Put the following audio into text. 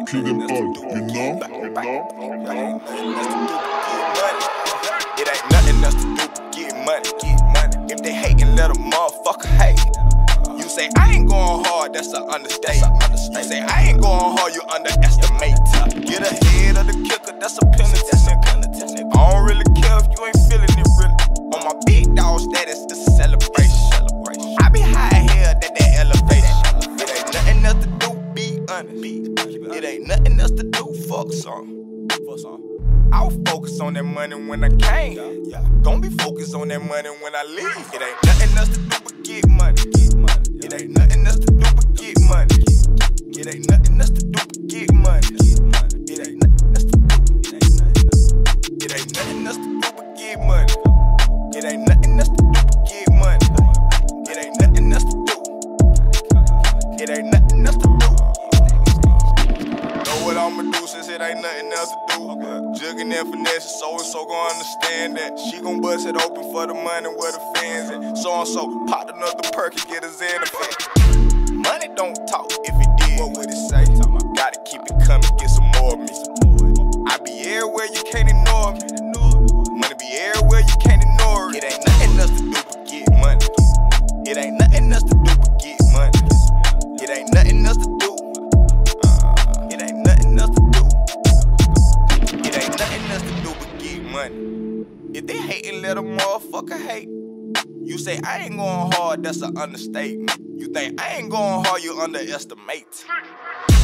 king and old, you know? It ain't nothing else to do but get money. If they hatin', let a motherfucker hate. You say I ain't going hard, that's an understatement. You say I ain't going hard, you underestimate. Get ahead of the kicker, that's a penalty. I don't really care if you ain't feeling it really. On my big dog status, it's a celebration. I be high hell that elevation. It ain't nothing else to do, be honest. It ain't nothing else to do, fuck some. I was focused on that money when I came. Don't be focused on that money when I leave. It ain't nothing else to do but get money. It ain't nothing else to do but get money. It ain't nothing else to do but get money. It ain't nothing else to do. It ain't nothing else to do but get money. It ain't nothing else to do but get money. It ain't nothing else to do. It ain't nothing else to do. Know what I'ma do since it ain't nothing else to do. Jugging and finesse, so gon' understand that. She gon' bust it open for the money where the fans at. So pop another perk and get a Xanax. Money don't talk, if it did, what would it say? Gotta keep it coming, get some more of me. I be everywhere, you can't ignore me. Money be everywhere, you can't ignore it. It ain't nothing else to do but get money. It ain't nothing else to do but get money. It ain't nothing else to do. It ain't nothing else to do. It ain't nothing else to do but get money. If they hatin', let a motherfucker hate. You say I ain't going hard, that's an understatement. You think I ain't going hard, you underestimate.